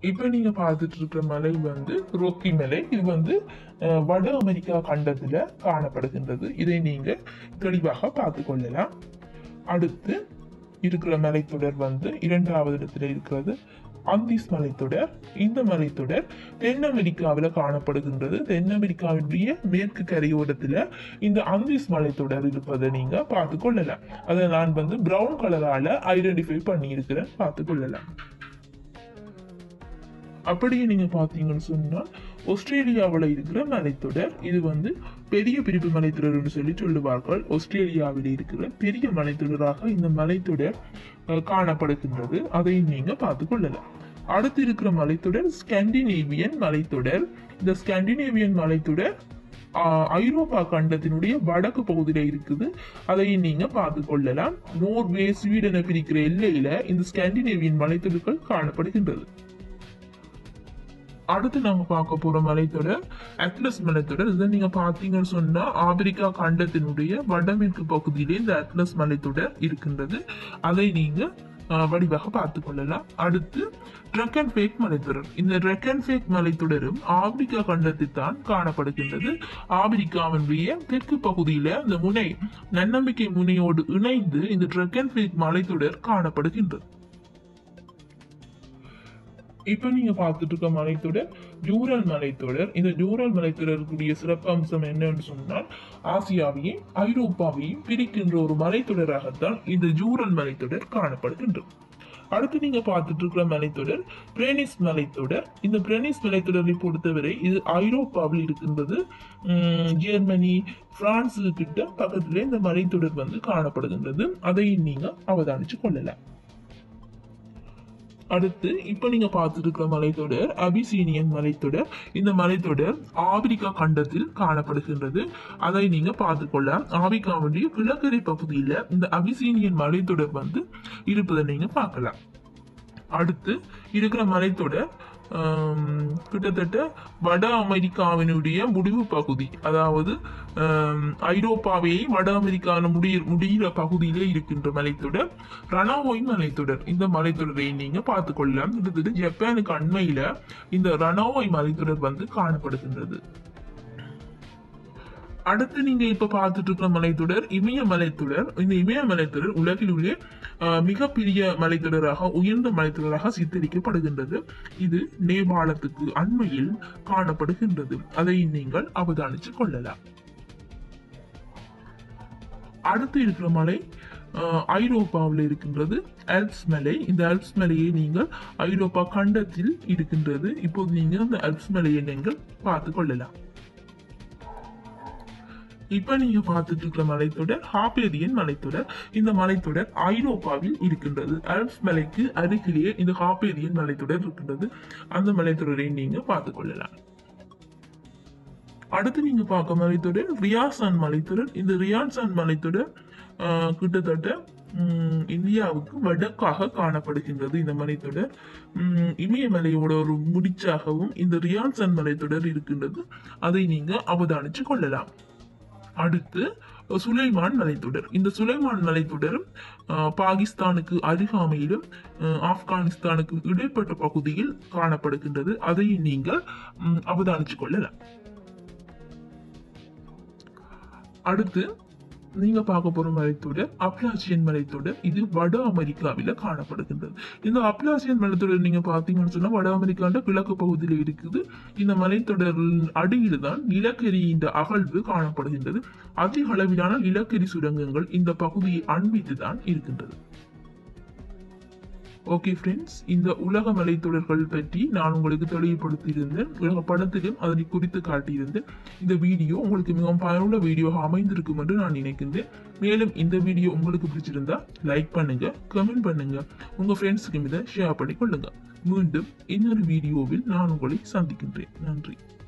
இப்ப நீங்க பார்த்துட்டு இருக்கிற மலை வந்து ரோக்கி மலை. இது வந்து வட அமெரிக்கா கண்டத்துல காணப்படுகின்றது. இதை நீங்க தெளிவாக பார்த்து கொள்ளலாம். அடுத்து இருக்கிற மலைத்தொடர் வந்து இரண்டாவது இடத்துல இருக்கிறது அந்தீஸ் மலைத்தொடர். இந்த மலைத்தொடர் தென் அமெரிக்காவில் காணப்படுகின்றது. தென் அமெரிக்காவுடைய மேற்கு கரையோரத்துல இந்த அந்தீஸ் மலைத்தொடர் இருப்பதை நீங்க பார்த்து கொள்ளலாம். அதை நான் வந்து பிரவுன் கலரால ஐடென்டிஃபை பண்ணி இருக்கிறேன், பார்த்து கொள்ளலாம். அப்படியே நீங்க பாத்தீங்கன்னு சொன்னா ஆஸ்திரேலியாவில் இருக்கிற மலைத்தொடர் இது வந்து பெரிய பிரிப்பு மலைத்தொடர் என்று சொல்லி சொல்லுவார்கள். ஆஸ்திரேலியாவில் இருக்கிற பெரிய மலைத்தொடராக இந்த மலைத்தொடர் காணப்படுகின்றது. அதை நீங்க பார்த்து கொள்ளலாம். அடுத்து இருக்கிற மலைத்தொடர் ஸ்காண்டினேவியன் மலைத்தொடர். இந்த ஸ்காண்டினேவியன் மலைத்தொடர் ஐரோப்பா கண்டத்தினுடைய வடக்கு பகுதியில இருக்குது. அதை நீங்க பார்த்து கொள்ளலாம். நோர்வே ஸ்வீடனை பிரிக்கிற எல்லையில இந்த ஸ்காண்டினேவியன் மலைத்தொடர்கள் காணப்படுகின்றது. அடுத்து நாங்க பார்க்க போற மலைத்தொடர் அட்லஸ் மலைத்தொடர். இதை நீங்க பாத்தீங்கன்னு சொன்னா ஆப்பிரிக்கா கண்டத்தினுடைய வடமேற்கு பகுதியிலே இந்த அட்லஸ் மலைத்தொடர் இருக்கின்றது. அதை நீங்க வடிவாக பார்த்து கொள்ளலாம். அடுத்து ட்ரக்கன் ஃபேக் மலைத்தொடர். இந்த ட்ரக்கன் ஃபேக் மலைத்தொடரும் ஆப்பிரிக்கா கண்டத்தில் தான் காணப்படுகின்றது. ஆப்பிரிக்காவினுடைய தெற்கு பகுதியில இந்த முனை நன்னம்பிக்கை முனையோடு இணைந்து இந்த ட்ரக்கன் ஃபேக் மலைத்தொடர் காணப்படுகின்றது. இப்ப நீங்க பார்த்துட்டு இருக்க மலைத்தொடர் ஜூரல் மலைத்தொடர். இந்த ஜூரல் மலைத்தொடருக்குரிய சிறப்பு அம்சம் என்னன்னு சொன்னால் ஆசியாவையும் ஐரோப்பாவையும் பிரிக்கின்ற ஒரு மலைத்தொடராகத்தான் இந்த ஜூரல் மலைத்தொடர் காணப்படுகின்றது. அடுத்து நீங்க பார்த்துட்டு இருக்கிற மலைத்தொடர் பிரேனிஸ் மலைத்தொடர். இந்த பிரேனிஸ் மலைத்தொடரை பொறுத்தவரை இது ஐரோப்பாவில் இருக்கின்றது. ஜெர்மனி, பிரான்ஸ் கிட்ட பக்கத்திலே இந்த மலைத்தொடர் வந்து காணப்படுகின்றது. அதை நீங்க அவதானிச்சு கொள்ளலாம். அடுத்து இப்ப நீங்க பார்த்துட்டு இருக்கிற மலைத்தொடர் அபிசீனியன் மலைத்தொடர். இந்த மலைத்தொடர் ஆப்பிரிக்கா கண்டத்தில் காணப்படுகின்றது. அதை நீங்க பார்த்துக்கொள்ளலாம். ஆப்பிரிக்காவுடைய கிழக்கரை பகுதியில இந்த அபிசீனியன் மலைத்தொடர் வந்து இருப்பதை நீங்க பார்க்கலாம். அடுத்து இருக்கிற மலைத்தொடர் கிட்டத்தட்ட வட அமெரிக்காவினுடைய முடிவு பகுதி, அதாவது ஐரோப்பாவை வட அமெரிக்கான முடிகிற பகுதியிலே இருக்கின்ற மலைத்தொடர் ரணாவோய் மலைத்தொடர். இந்த மலைத்தொடரை நீங்க பார்த்து கொள்ளலாம். கிட்டத்தட்ட ஜப்பானுக்கு அண்மையில இந்த ரணாவோய் மலைத்தொடர் வந்து காணப்படுகின்றது. அடுத்து நீங்க இப்ப பார்த்துட்டு இருக்கிற மலைத்தொடர் இமய மலைத்தொடர். இந்த இமய மலைத்தொடர் உலகில் உள்ள மிகப்பெரிய மலைத்தொடராக உயர்ந்த மலைத்தொடராக சித்தரிக்கப்படுகின்றது. இது நேபாளத்துக்கு அண்மையில் காணப்படுகின்றது. அதை நீங்கள் அவதானிச்சு கொள்ளலாம். அடுத்து இருக்கிற மலை ஐரோப்பாவில் இருக்கின்றது ஆல்ப்ஸ் மலை. இந்த ஆல்ப்ஸ் மலையை நீங்கள் ஐரோப்பா கண்டத்தில் இருக்கின்றது. இப்போது நீங்க அந்த ஆல்ப்ஸ் மலையை நீங்கள் பார்த்து கொள்ளலாம். இப்ப நீங்க பார்த்துட்டு இருக்கிற மலைத்தொடர் ஹாப்பேரியன் மலைத்தொடர். இந்த மலைத்தொடர் ஐரோப்பாவில் இருக்கின்றது. ஆல்ப்ஸ் மலைக்கு அருகிலேயே இந்த ஹாப்பேரியன் மலைத்தொடர் இருக்கின்றது. அந்த மலைத்தொடரை நீங்க பார்த்து கொள்ளலாம். அடுத்து நீங்க பார்க்க மலைத்தொடர் ரியாசான் மலைத்தொடர். இந்த ரியாசான் மலைத்தொடர் கிட்டத்தட்ட இந்தியாவுக்கு வடக்காக காணப்படுகின்றது. இந்த மலைத்தொடர் இமயமலையோட ஒரு முடிச்சாகவும் இந்த ரியாசான் மலைத்தொடர் இருக்கின்றது. அதை நீங்க அவதானிச்சு கொள்ளலாம். அடுத்து சுலைமான் மலைத்தொடர். இந்த சுலைமான் மலைத்தொடர் பாகிஸ்தானுக்கு அருகாமையிலும் ஆப்கானிஸ்தானுக்கு இடைப்பட்ட பகுதியில் காணப்படுகின்றது. அதை நீங்கள் அவதானிச்சு கொள்ளலாம். அடுத்து நீங்க பார்க்க போற மலைத்தொடர் அப்லாசியன் மலைத்தொடர். இது வட அமெரிக்காவில காணப்படுகின்றது. இந்த அப்லாசியன் மலைத்தொடர் நீங்க பாத்தீங்கன்னு சொன்னா வட அமெரிக்காண்ட கிழக்கு பகுதியில இருக்குது. இந்த மலைத்தொடரின் அடியில் தான் நிலக்கரியின் அகழ்வு காணப்படுகின்றது. அதிக அளவிலான நிலக்கரி சுரங்கங்கள் இந்த பகுதியை அண்மித்து தான் இருக்கின்றது. ஓகே ஃப்ரெண்ட்ஸ், இந்த உலக மலைத்தொடர்கள் பற்றி நான் உங்களுக்கு தெளிவுபடுத்தியிருந்தேன். உலக படத்திலும் அதனை குறித்து காட்டியிருந்தேன். இந்த வீடியோ உங்களுக்கு மிகவும் பயனுள்ள வீடியோவாக அமைந்திருக்கும் என்று நான் நினைக்கின்றேன். மேலும் இந்த வீடியோ உங்களுக்கு பிடிச்சிருந்தா லைக் பண்ணுங்க, கமெண்ட் பண்ணுங்க, உங்க ஃப்ரெண்ட்ஸுக்கு இதை ஷேர் பண்ணி கொள்ளுங்க. மீண்டும் இன்னொரு வீடியோவில் நான் உங்களை சந்திக்கின்றேன். நன்றி.